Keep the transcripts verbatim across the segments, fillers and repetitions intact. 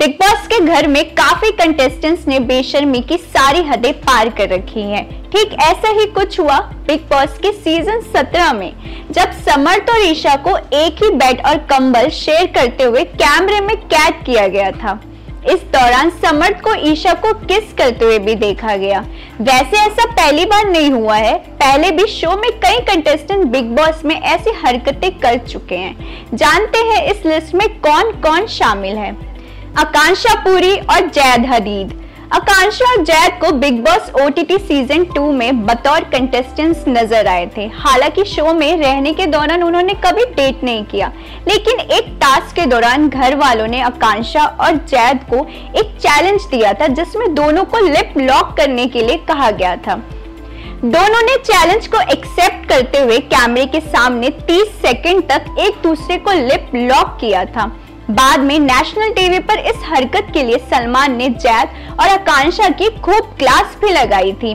Big boss के घर में काफी कंटेस्टेंट्स ने बेशर्मी की सारी हदें पार कर रखी हैं। ठीक ऐसा ही कुछ हुआ बिग बॉस के सीजन सत्रह में, जब समर्थ और ईशा को एक ही बेड और कंबल शेयर करते हुए कैमरे में कैद किया गया था। इस दौरान समर्थ को ईशा को किस करते हुए भी देखा गया। वैसे ऐसा पहली बार नहीं हुआ है, पहले भी शो में कई कंटेस्टेंट बिग बॉस में ऐसी हरकतें कर चुके हैं। जानते हैं इस लिस्ट में कौन कौन शामिल है। आकांक्षा पुरी और जैद हदीद। आकांक्षा और जैद को Bigg Boss OTT season two में बतौर कंटेस्टेंट्स नजर आए थे। हालांकि शो में रहने के दौरान उन्होंने कभी डेट नहीं किया, लेकिन एक टास्क के दौरान घर वालों ने आकांक्षा और जैद को एक चैलेंज दिया था, जिसमें दोनों को लिप लॉक करने के लिए कहा गया था। दोनों ने चैलेंज को एक्सेप्ट करते हुए कैमरे के सामने तीस सेकंड तक एक दूसरे को लिप लॉक किया था। बाद में नेशनल टीवी पर इस हरकत के लिए सलमान ने जैद और आकांक्षा की खूब क्लास भी लगाई थी।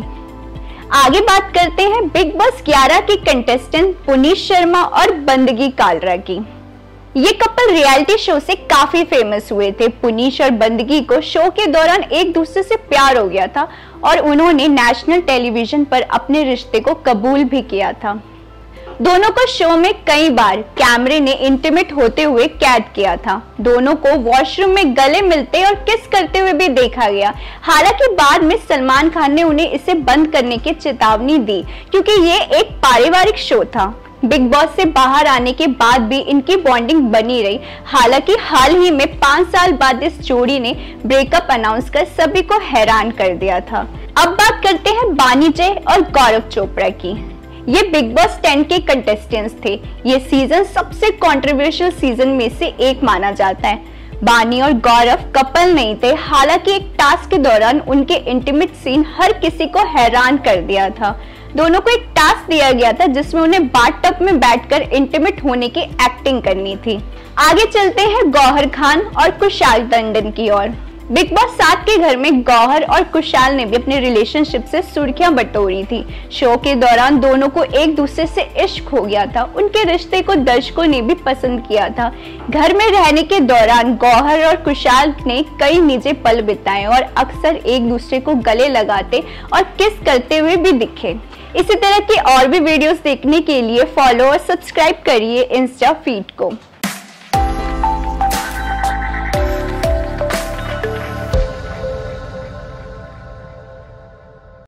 आगे बात करते हैं बिग बॉस ग्यारह के कंटेस्टेंट पुनीत शर्मा और बंदगी कालरा की। ये कपल रियलिटी शो से काफी फेमस हुए थे। पुनीत और बंदगी को शो के दौरान एक दूसरे से प्यार हो गया था और उन्होंने नेशनल टेलीविजन पर अपने रिश्ते को कबूल भी किया था। दोनों को शो में कई बार कैमरे ने इंटीमेट होते हुए कैद किया था। दोनों को वॉशरूम में गले मिलते और किस करते हुए भी देखा गया। हालांकि बाद में सलमान खान ने उन्हें इसे बंद करने की चेतावनी दी, क्योंकि ये एक पारिवारिक शो था। बिग बॉस से बाहर आने के बाद भी इनकी बॉन्डिंग बनी रही। हालांकि हाल ही में पांच साल बाद इस जोड़ी ने ब्रेकअप अनाउंस कर सभी को हैरान कर दिया था। अब बात करते हैं बानी जे और गौरव चोपड़ा की। ये बिग बॉस टेन के कंटेस्टेंट्स थे। ये सीजन सबसे कंट्रोवर्शियल सीजन में से एक माना जाता है। बानी और गौरव कपल नहीं थे, हालांकि एक टास्क के दौरान उनके इंटीमेट सीन हर किसी को हैरान कर दिया था। दोनों को एक टास्क दिया गया था, जिसमें उन्हें बाथटब में बैठकर इंटीमेट होने की एक्टिंग करनी थी। आगे चलते हैं गौहर खान और कुशाल टंडन की ओर। बिग बॉस सात के घर में गौहर और कुशाल ने भी अपने रिलेशनशिप से सुर्खियां बटोरी थी। शो के दौरान दोनों को एक दूसरे से इश्क हो गया था। उनके रिश्ते को दर्शकों ने भी पसंद किया था। घर में रहने के दौरान गौहर और कुशाल ने कई निजी पल बिताए और अक्सर एक दूसरे को गले लगाते और किस करते हुए भी दिखे। इसी तरह की और भी वीडियोस देखने के लिए फॉलो और सब्सक्राइब करिए इंस्टा फीड को।